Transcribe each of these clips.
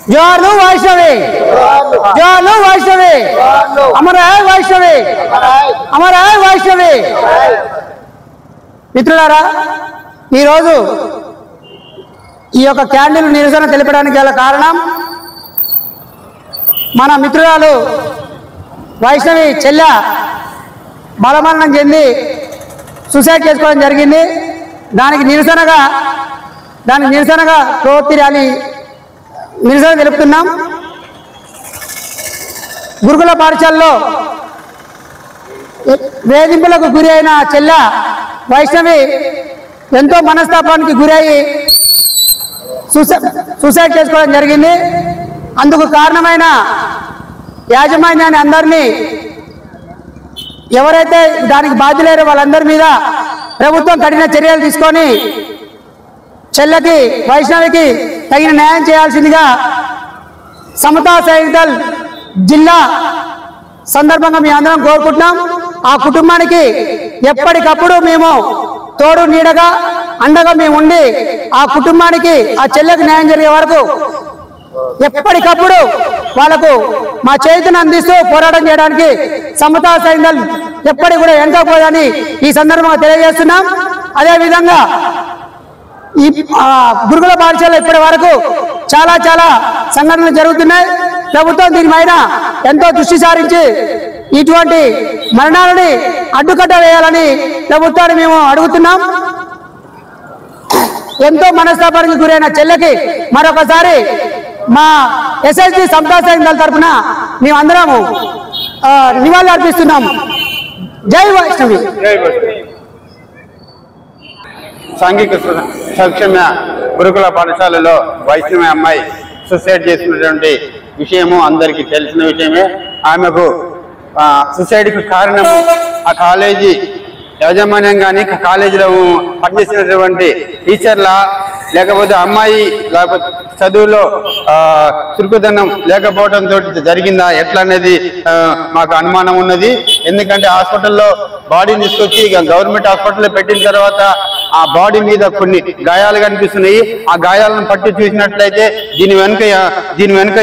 जोहार वैष्णवी जोहार वैष्णवी अमर है वैष्णवी अमर है वैष्णवी మిత్రులారా ఈ రోజు ఈ యొక్క క్యాండిల్ నిరసన తెలపడానికి గల కారణం మన మిత్రురాలు వైష్ణవి చెల్ల బలమరణం చెంది సూసైడ్ చేసుకోవడం జరిగింది దానికి నిరసనగా ప్రవృత్తి ర్యాలీ నిరసన తెలుపుతున్నాం గురుకుల పాఠశాలలో వేధింపులకు గురి అయిన చెల్ల వైష్ణవి ఎంతో మనస్తాపానికి గురయ్యి సూసైడ్ చేసుకోవడం జరిగింది అందుకు కారణమైన యాజమాన్యాన్ని అందరినీ ఎవరైతే దానికి బాధ్యులైన వాళ్ళందరి మీద ప్రభుత్వం కఠిన చర్యలు తీసుకొని చెల్లకి వైష్ణవికి తగిన న్యాయం చేయాల్సిందిగా సమతా సైనికల్ జిల్లా సందర్భంగా మీ అందరం కోరుకుంటున్నాం ఆ కుటుంబానికి ఎప్పటికప్పుడు మేము తోడు నీడగా అండగా మేము ఉండి ఆ కుటుంబానికి ఆ చెల్లెకి న్యాయం జరిగే వరకు ఎప్పటికప్పుడు వాళ్ళకు మా చేతిని అందిస్తూ పోరాటం చేయడానికి సమతా సైనికల్ ఎప్పటికి కూడా వెనకపోదని ఈ సందర్భంగా తెలియజేస్తున్నాం అదేవిధంగా ఈ గురుకుల పాఠశాల ఇప్పటి వరకు చాలా సంఘటనలు జరుగుతున్నాయి ప్రభుత్వం దీనిపైన ఎంతో దృష్టి సారించి ఇటువంటి మరణాలని అడ్డుకట్ట వేయాలని ప్రభుత్వాన్ని మేము అడుగుతున్నాం ఎంతో మనస్తాపానికి గురైన చెల్లెకి మరొకసారి మా ఎస్ఎస్జి సమతా సైనికుల తరఫున మేమందరము నివాళులు అర్పిస్తున్నాం జై వైష్ణవి సాంఘిక సంక్షేమ గురుకుల పాఠశాలలో వైష్ణవి అమ్మాయి సూసైడ్ చేసినటువంటి విషయము అందరికీ తెలిసిన విషయమే ఆమెకు సూసైడ్కి కారణము ఆ కాలేజీ యాజమాన్యం కానీ కాలేజీలో పనిచేసినటువంటి టీచర్ల లేకపోతే అమ్మాయి లేకపోతే చదువులో చురుకుదనం లేకపోవడంతో జరిగిందా ఎట్లా అనేది మాకు అనుమానం ఉన్నది ఎందుకంటే హాస్పిటల్లో బాడీని తీసుకొచ్చి గవర్నమెంట్ హాస్పిటల్లో పెట్టిన తర్వాత ఆ బాడీ మీద కొన్ని గాయాలు కనిపిస్తున్నాయి ఆ గాయాలను పట్టి చూసినట్లయితే దీని వెనుక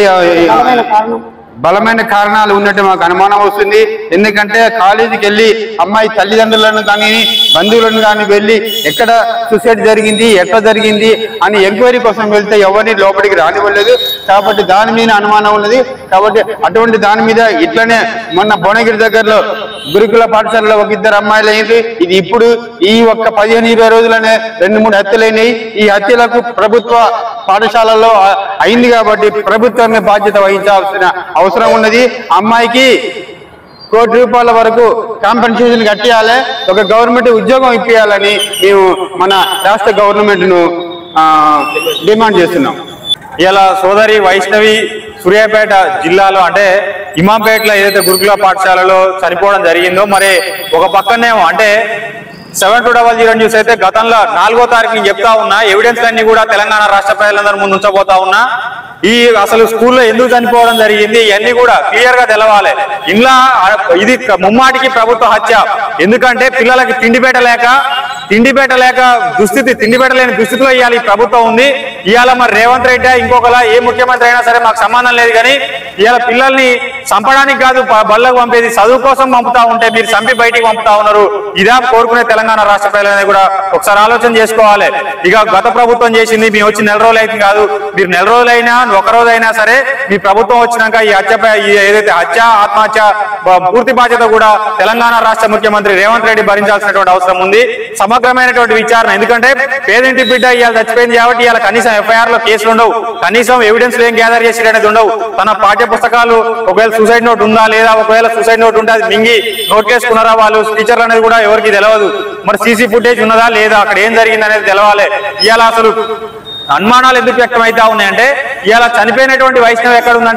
బలమైన కారణాలు ఉన్నట్టు మాకు అనుమానం వస్తుంది ఎందుకంటే కాలేజీకి వెళ్ళి అమ్మాయి తల్లిదండ్రులను కానీ బంధువులను కానీ వెళ్ళి ఎక్కడ సూసైడ్ జరిగింది ఎట్లా జరిగింది అని ఎంక్వైరీ కోసం వెళ్తే ఎవరిని లోపలికి రానివ్వలేదు కాబట్టి దాని మీద అనుమానం ఉన్నది కాబట్టి అటువంటి దాని మీద ఇట్లనే మొన్న భువనగిరి దగ్గరలో గురుకుల పాఠశాలలో ఒక ఇద్దరు అమ్మాయిలు అయింది ఇది ఇప్పుడు ఈ ఒక్క 15-20 రోజులనే 2-3 హత్యలైనవి ఈ హత్యలకు ప్రభుత్వ పాఠశాలలో అయింది కాబట్టి ప్రభుత్వమే బాధ్యత వహించాల్సిన అవసరం ఉన్నది అమ్మాయికి ₹1 కోటి వరకు కాంపెన్సేషన్ కట్టియాలి ఒక గవర్నమెంట్ ఉద్యోగం ఇప్పియాలని మేము మన రాష్ట్ర గవర్నమెంట్ ను డిమాండ్ చేస్తున్నాం ఇలా సోదరి వైష్ణవి సూర్యాపేట జిల్లాలో అంటే ఇమాంపేటలో ఏదైతే గురుకుల పాఠశాలలో చనిపోవడం జరిగిందో మరి ఒక పక్కనేమో అంటే 7200 న్యూస్ అయితే గతంలో 4వ తారీఖుని చెప్తా ఉన్నా ఎవిడెన్స్ అన్ని కూడా తెలంగాణ రాష్ట్ర ప్రజలందరూ ముందు ఉంచబోతా ఉన్నా ఈ అసలు స్కూల్లో ఎందుకు చనిపోవడం జరిగింది ఇవన్నీ కూడా క్లియర్ గా తెలవాలి ఇలా ఇది ముమ్మాటికి ప్రభుత్వ హత్య ఎందుకంటే పిల్లలకి తిండి పెట్టలేక దుస్థితి తిండి పెట్టలేని దుస్థితిలో ఇవాళ ఈ ప్రభుత్వం ఉంది ఇవాళ మరి రేవంత్ రెడ్డి ఇంకొకలా ఏ ముఖ్యమంత్రి అయినా సరే మాకు సంబంధం లేదు కానీ ఇవాళ పిల్లల్ని చంపడానికి కాదు బళ్ళకు పంపేది చదువు కోసం పంపుతా ఉంటే మీరు చంపి బయటికి పంపుతా ఉన్నారు ఇదా కోరుకునే తెలంగాణ రాష్ట్ర ప్రజలనేది కూడా ఒకసారి ఆలోచన చేసుకోవాలి ఇక గత ప్రభుత్వం చేసింది మేము వచ్చి 4 రోజులు అయితే కాదు మీరు 4 రోజులైనా 1 రోజైనా సరే మీ ప్రభుత్వం వచ్చినాక ఈ హత్యపై ఏదైతే ఆత్మహత్య పూర్తి బాధ్యత కూడా తెలంగాణ రాష్ట్ర ముఖ్యమంత్రి రేవంత్ రెడ్డి భరించాల్సినటువంటి అవసరం ఉంది సమగ్రమైనటువంటి విచారణ ఎందుకంటే పేదింటి బిడ్డ ఇవాళ చచ్చిపోయింది కాబట్టి ఇవాళ కనీసం ఎఫ్ఐఆర్ లో కేసులు ఉండవు కనీసం ఎవిడెన్స్ ఏం గ్యాదర్ చేసి అనేది ఉండవు తన పాఠ్య పుస్తకాలు ఒకవేళ సూసైడ్ నోట్ ఉందా లేదా ఒకవేళ సూసైడ్ నోట్ ఉంటే అది మింగి నోట్ చేసుకున్నారా వాళ్ళు టీచర్లు అనేది కూడా ఎవరికి తెలియదు మరి సీసీ ఫుటేజ్ ఉన్నదా లేదా అక్కడ ఏం జరిగింది అనేది తెలవాలి ఇవాళ అసలు అనుమానాలు ఎందుకు వ్యక్తం అవుతా ఉన్నాయంటే ఇవాళ చనిపోయినటువంటి వైష్ణవి ఎక్కడ ఉందంటే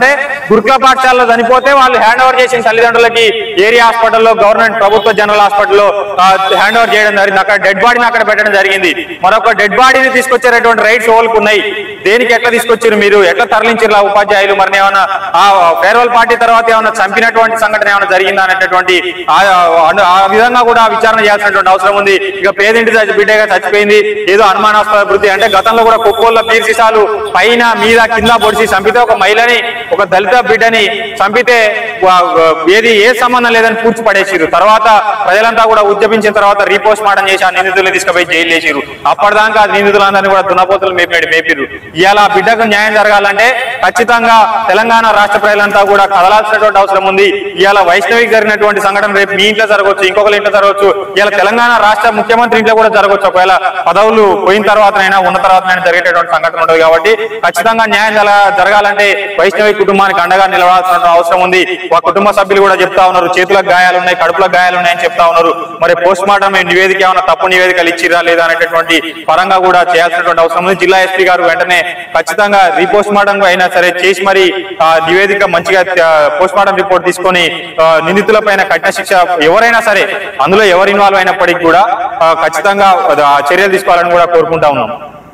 గురుకుల పాఠశాలలో చనిపోతే వాళ్ళు హ్యాండ్ ఓవర్ చేసిన తల్లిదండ్రులకి ఏరియా హాస్పిటల్లో గవర్నమెంట్ ప్రభుత్వ జనరల్ హాస్పిటల్లో హ్యాండ్ ఓవర్ చేయడం జరిగింది. అక్కడ డెడ్ బాడీని అక్కడ పెట్టడం జరిగింది. మరొక డెడ్ బాడీని తీసుకొచ్చేటటువంటి రైట్స్ వాళ్ళకు ఉన్నాయి. దేనికి ఎట్లా తీసుకొచ్చారు, మీరు ఎట్లా తరలించారు ఉపాధ్యాయులు? మరి ఏమన్నా ఆ ఫేర్వెల్ పార్టీ తర్వాత ఏమన్నా చంపినటువంటి సంఘటన ఏమైనా జరిగిందా అనేటటువంటి ఆ విధంగా కూడా విచారణ చేయాల్సినటువంటి అవసరం ఉంది. ఇక పేదింటి బిడ్డగా చచ్చిపోయింది, ఏదో అనుమానాస్పద వృత్తి అంటే గతంలో కూడా కుక్కోళ్ళ పీర్సిసాలు పైన మీద కింద పొడిచి చంపితే ఒక మహిళని, ఒక దళిత బిడ్డని చంపితే ఏ సంబంధం లేదని పూడ్చి పడేసిరు. తర్వాత ప్రజలంతా కూడా ఉద్యమించిన తర్వాత రీపోస్ట్ మార్టం చేసి ఆ నిందితులు తీసుకుపోయి జైలు వేసిరు. అప్పటిదాకా ఆ నిందితులందరినీ కూడా దున్నపోతులు మేపిరు. ఇవాళ బిడ్డకు న్యాయం జరగాలంటే ఖచ్చితంగా తెలంగాణ రాష్ట్ర ప్రజలంతా కూడా కదలాల్సినటువంటి అవసరం ఉంది. ఇవాళ వైష్ణవికి జరిగినటువంటి సంఘటన రేపు మీ ఇంట్లో జరగవచ్చు, ఇంకొకరి ఇంట్లో జరగవచ్చు. ఇవాళ తెలంగాణ రాష్ట్ర ముఖ్యమంత్రి ఇంట్లో కూడా జరగవచ్చు. ఒకవేళ పదవులు పోయిన తర్వాతనైనా ఉన్న తర్వాతనైనా జరిగేటువంటి సంఘటన ఉంటుంది. కాబట్టి ఖచ్చితంగా న్యాయం జరగాలంటే వైష్ణవి కుటుంబానికి అండగా నిలవాల్సిన అవసరం ఉంది. ఆ కుటుంబ సభ్యులు కూడా చెప్తా ఉన్నారు, చేతులకు గాయాలు ఉన్నాయి, కడుపులకు గాయాలు ఉన్నాయని చెప్తా ఉన్నారు. మరి పోస్ట్ మార్టం నివేదిక ఏమైనా తప్పు నివేదికలు ఇచ్చిరా లేదా అనేటటువంటి పరంగా కూడా చేయాల్సినటువంటి అవసరం ఉంది. జిల్లా ఎస్పీ గారు వెంటనే ఖచ్చితంగా రీపోస్ట్ మార్టం అయినా సరే చేసి మరి నివేదిక మంచిగా పోస్ట్ మార్టం రిపోర్ట్ తీసుకొని నిందితుల పైన కఠిన శిక్ష ఎవరైనా సరే అందులో ఎవరు ఇన్వాల్వ్ అయినప్పటికీ కూడా ఖచ్చితంగా చర్యలు తీసుకోవాలని కూడా కోరుకుంటా ఉన్నాం.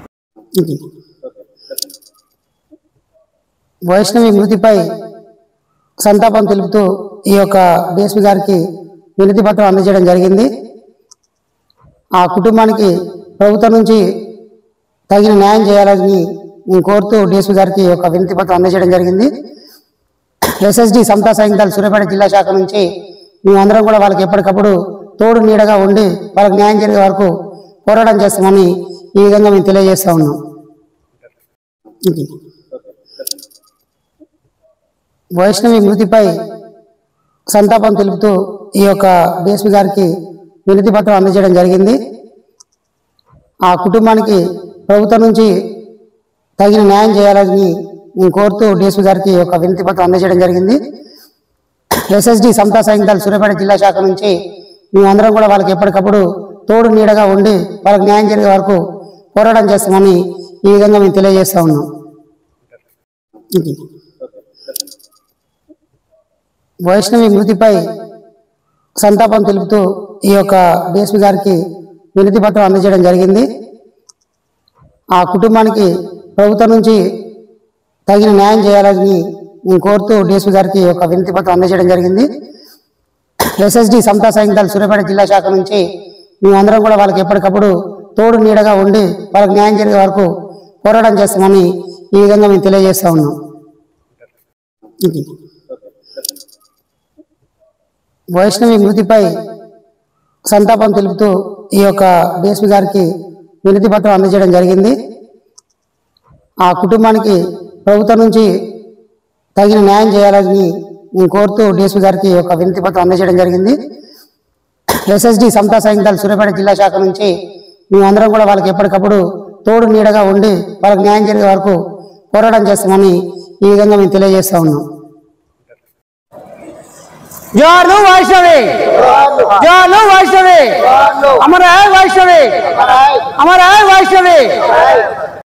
వైష్ణవి మృతిపై సంతాపం తెలుపుతూ ఈ యొక్క డిఎస్పీ గారికి వినతి పత్రం అందజేయడం జరిగింది. ఆ కుటుంబానికి ప్రభుత్వం నుంచి తగిన న్యాయం చేయాలని నేను కోరుతూ డిఎస్పీ గారికి ఒక వినతి పత్రం అందజేయడం జరిగింది. ఎస్ఎస్డి సమతా సైనికులు సూర్యాపేట జిల్లా శాఖ నుంచి మేమందరం కూడా వాళ్ళకి ఎప్పటికప్పుడు తోడు నీడగా ఉండి వాళ్ళకి న్యాయం జరిగే వరకు పోరాటం చేస్తామని ఈ విధంగా మేము తెలియజేస్తా ఉన్నాం. వైష్ణవి మృతిపై సంతాపం తెలుపుతూ ఈ యొక్క డిఎస్పీ గారికి వినతి పత్రం అందజేయడం జరిగింది. ఆ కుటుంబానికి ప్రభుత్వం నుంచి తగిన న్యాయం చేయాలని నేను కోరుతూ డిఎస్పీ గారికి ఒక వినతి పత్రం అందజేయడం జరిగింది. ఎస్ఎస్డి సమతా సైనికులు సూర్యాపేట జిల్లా శాఖ నుంచి మేమందరం కూడా వాళ్ళకి ఎప్పటికప్పుడు తోడు నీడగా ఉండి వాళ్ళకి న్యాయం జరిగే వరకు పోరాటం చేస్తామని ఈ విధంగా మేము తెలియజేస్తా ఉన్నాం. వైష్ణవి మృతిపై సంతాపం తెలుపుతూ ఈ యొక్క డిఎస్పీ గారికి వినతి పత్రం అందజేయడం జరిగింది. ఆ కుటుంబానికి ప్రభుత్వం నుంచి తగిన న్యాయం చేయాలని నేను కోరుతూ డిఎస్పీ గారికి ఒక వినతి పత్రం అందజేయడం జరిగింది. ఎస్ఎస్డి సమతా సైనికులు సూర్యాపేట జిల్లా శాఖ నుంచి మేమందరం కూడా వాళ్ళకి ఎప్పటికప్పుడు తోడు నీడగా ఉండి వాళ్ళకి న్యాయం జరిగే వరకు పోరాటం చేస్తామని ఈ విధంగా మేము తెలియజేస్తా ఉన్నాం. వైష్ణవి మృతిపై సంతాపం తెలుపుతూ ఈ యొక్క డిఎస్పీ గారికి వినతి పత్రం అందజేయడం జరిగింది. ఆ కుటుంబానికి ప్రభుత్వం నుంచి తగిన న్యాయం చేయాలని నేను కోరుతూ డిఎస్పీ గారికి ఒక వినతి పత్రం అందజేయడం జరిగింది. ఎస్ఎస్డి సమతా సైనికులు సూర్యాపేట జిల్లా శాఖ నుంచి మేమందరం కూడా వాళ్ళకి ఎప్పటికప్పుడు తోడు నీడగా ఉండి వాళ్ళకి న్యాయం జరిగే వరకు పోరాటం చేస్తామని ఈ విధంగా మేము తెలియజేస్తా ఉన్నాం. జోహార్లు వైష్ణవి, జోహార్లు వైష్ణవి, అమర హై వైష్ణవి, అమర హై వైష్ణవి.